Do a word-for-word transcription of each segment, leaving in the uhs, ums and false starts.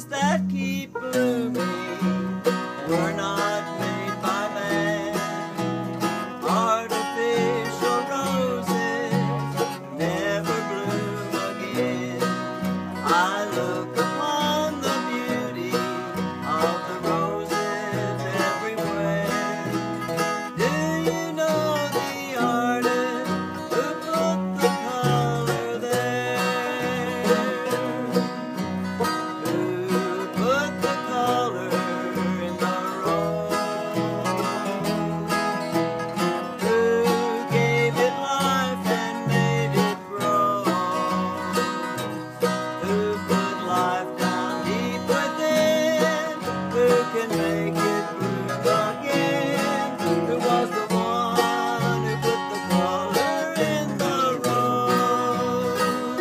that keep blooming were not made by man. Artificial roses never bloom again. I look upon the beauty of the roses everywhere. Do you know the artist who put the color there? Who put the color in the rose? Who gave it life and made it grow? Who put life down deep within? Who can make it bloom again? Who was the one who put the color in the rose?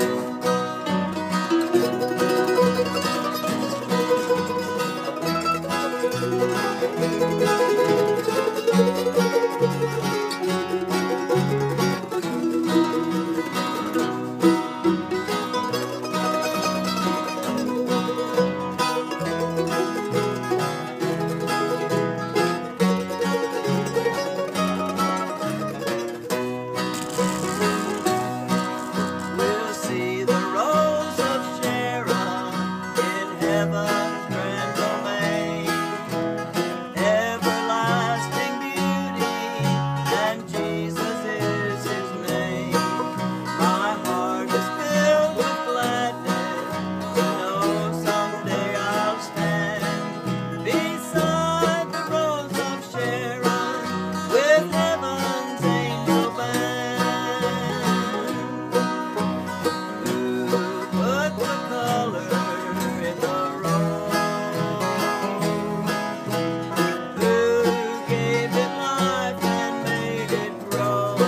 We'll see the rose of Sharon in heaven's grand domain. Everlasting beauty, and Jesus is his name. My heart is filled with gladness to know someday I'll stand beside the rose of Sharon with heaven's angel band. Who put the color in the rose? Who gave it life and made it grow?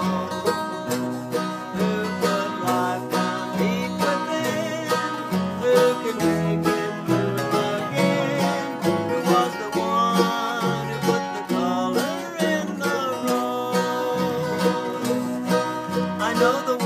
Who put life down deep within? Who can make it bloom again? Who was the one who put the color in the rose? I know the